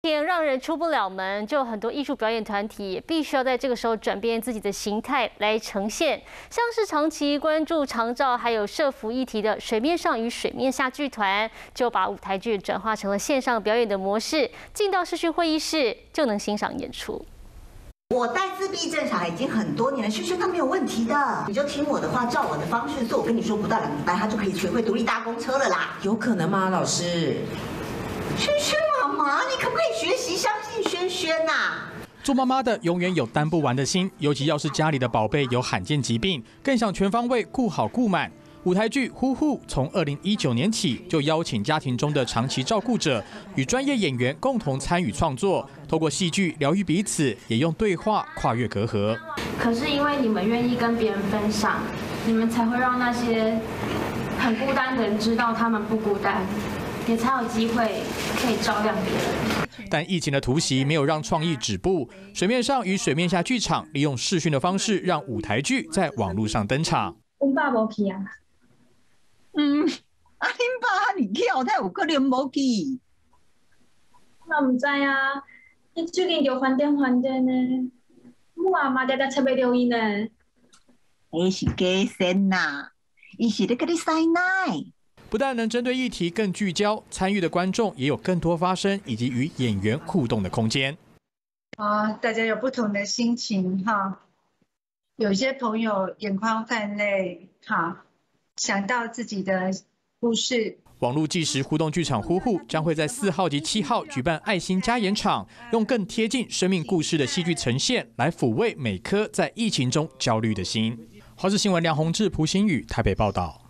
天让人出不了门，就很多艺术表演团体也必须要在这个时候转变自己的形态来呈现。像是长期关注长照还有社福议题的水面上与水面下剧团，就把舞台剧转化成了线上表演的模式，进到视讯会议室就能欣赏演出。 我带自闭症小孩已经很多年了，萱萱他没有问题的，你就听我的话，照我的方式做。我跟你说，不到2个礼拜，他就可以学会独立搭公车了啦。 有可能吗，老师？ 萱萱妈妈，你可不可以学习相信萱萱呐？ 做妈妈的永远有担不完的心，尤其要是家里的宝贝有罕见疾病，更想全方位顾好顾满。舞台剧《呼呼》从2019年起就邀请家庭中的长期照顾者与专业演员共同参与创作，透过戏剧疗愈彼此，也用对话跨越隔阂。 可是因为你们愿意跟别人分享，你们才会让那些很孤单的人知道他们不孤单，也才有机会可以照亮别人。 但疫情的突袭没有让创意止步，水面上与水面下剧场利用视讯的方式，让舞台剧在网络上登场。 阮爸无去啊。 恁爸你跳，他有可能无去。 我唔知啊，伊最近就翻天呢，我阿妈常常找不到伊呢。 伊是假仙呐，伊是咧跟你塞奶。 不但能针对议题更聚焦，参与的观众也有更多发声以及与演员互动的空间。 大家有不同的心情哈，有些朋友眼眶泛泪哈，想到自己的故事。 网络纪实互动剧场《呼呼》将会在4号及7号举办爱心加演场，用更贴近生命故事的戏剧呈现，来抚慰每颗在疫情中焦虑的心。华视新闻梁宏志、蒲新宇台北报道。